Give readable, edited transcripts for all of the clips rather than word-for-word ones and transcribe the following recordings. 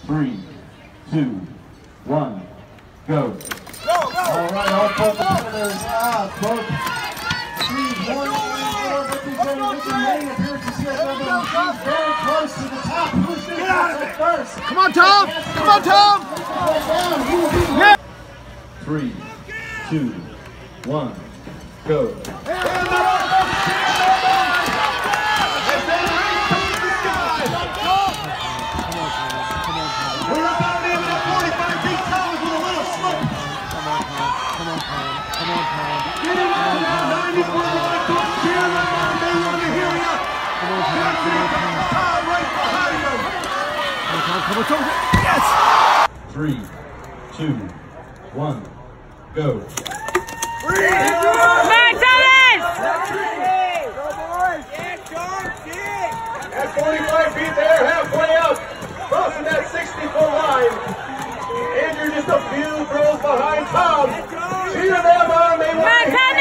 3, 2, 1, go. All right, all four competitors, both teams, one representing Richard May appearances here at Lumberjack. She's very close to the top. Who's going to get up first? Come on, Tom! Come on, Tom! Yeah. 3, 2, 1, go. Yes! 3, 2, 1, go. At 45 feet there, halfway up, crossing that 60-foot line. Andrew just a few throws behind Tom. Cheer them on, they want to hit.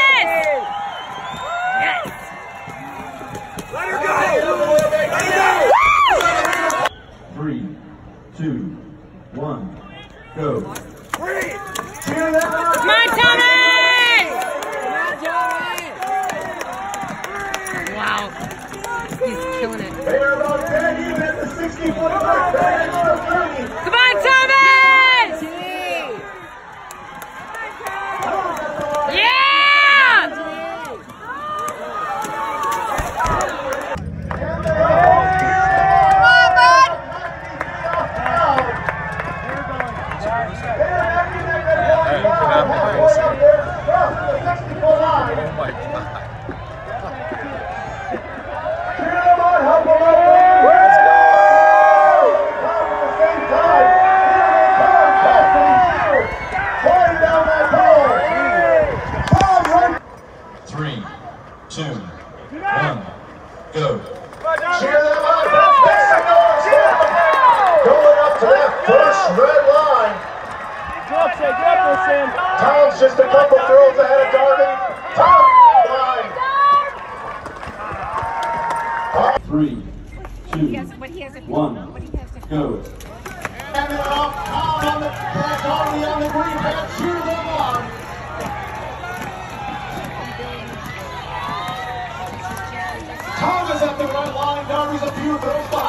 Yes! Let her go! Let her go! 3, 2, 1, go. Cheer them on! Come on, Tommy! Wow. He's killing it. They are about 10 even at the 60-foot mark. Come on, Tommy! Yeah! Go. Cheer them on! Going up to that first red line. Tom's just a couple throws ahead of Darvin. Tom line. 3, 2, 1, go. And it off. Tom on the track, already on the green pad. Cheer them on. Tom is at the red line. Darby's a few throws behind.